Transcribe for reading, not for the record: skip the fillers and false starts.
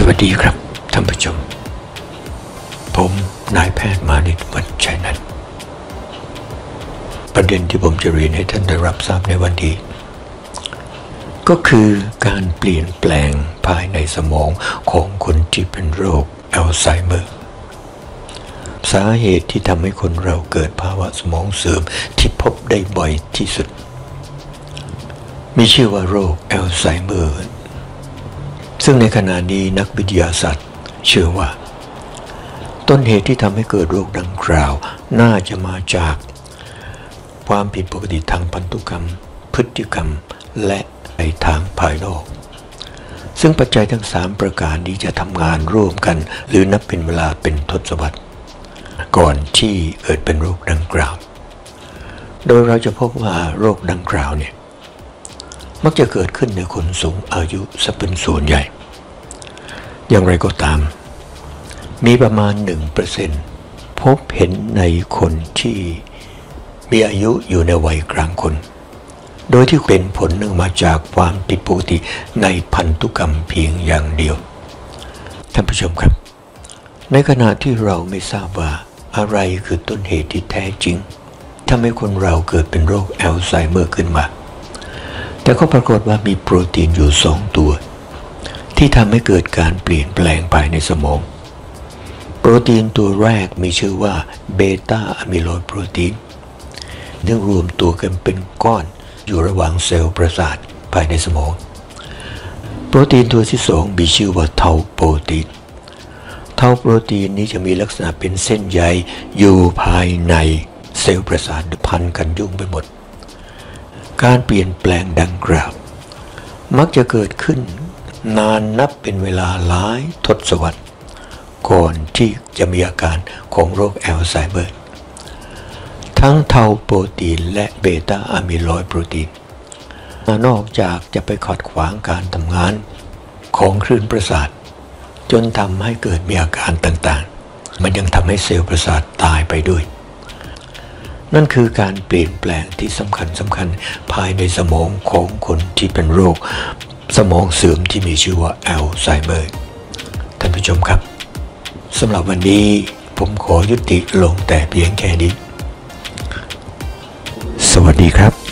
วัสดีครับท่านผู้ชมผมนายแพทย์มานิต วัชชัยนันท์ประเด็นที่ผมจะเรียนให้ท่านได้รับทราบในวันนี้ก็คือการเปลี่ยนแปลงภายในสมองของคนที่เป็นโรคอัลไซเมอร์สาเหตุที่ทำให้คนเราเกิดภาวะสมองเสื่อมที่พบได้บ่อยที่สุดมีชื่อว่าโรคอัลไซเมอร์ซึ่งในขณะนี้นักวิทยาศาสตร์เชื่อว่าต้นเหตุที่ทำให้เกิดโรคดังกล่าวน่าจะมาจากความผิดปกติทางพันธุกรรมพฤติกรรมและในทางภายนอกซึ่งปัจจัยทั้ง3ประการนี้จะทำงานร่วมกันหรือนับเป็นเวลาเป็นทศวรรษก่อนที่เกิดเป็นโรคดังกล่าวโดยเราจะพบว่าโรคดังกล่าวเนี่ยมักจะเกิดขึ้นในคนสูงอายุซะเป็นส่วนใหญ่อย่างไรก็ตามมีประมาณ 1% พบเห็นในคนที่มีอายุอยู่ในวัยกลางคนโดยที่เป็นผลเนื่องมาจากความผิดปกติในพันธุกรรมเพียงอย่างเดียวท่านผู้ชมครับในขณะที่เราไม่ทราบว่าอะไรคือต้นเหตุที่แท้จริงทำให้คนเราเกิดเป็นโรคอัลไซเมอร์ขึ้นมาแต่ก็ปรากฏว่ามีโปรตีนอยู่2ตัวที่ทำให้เกิดการเปลี่ยนแปลงภายในสมองโปรตีนตัวแรกมีชื่อว่าเบต้าอะมิโลยด์โปรตีนซึ่งรวมตัวกันเป็นก้อนอยู่ระหว่างเซลล์ประสาทภายในสมองโปรตีนตัวที่2มีชื่อว่าเทาโปรตีนเทาโปรตีนนี้จะมีลักษณะเป็นเส้นใยอยู่ภายในเซลล์ประสาทพันกันยุ่งไปหมดการเปลี่ยนแปลงดังกล่าวมักจะเกิดขึ้นนานนับเป็นเวลาหลายทศวรรษก่อนที่จะมีอาการของโรคอัลไซเมอร์ทั้งเทาโปรตีนและเบต้าอะมิโลยด์โปรตีนนอกจากจะไปขัดขวางการทำงานของคลื่นประสาทจนทำให้เกิดมีอาการต่างๆมันยังทำให้เซลล์ประสาทตายไปด้วยนั่นคือการเปลี่ยนแปลงที่สำคัญภายในสมองของคนที่เป็นโรคสมองเสื่อมที่มีชื่อว่าอัลไซเมอร์ท่านผู้ชมครับสำหรับวันนี้ผมขอยุติลงแต่เพียงแค่นี้สวัสดีครับ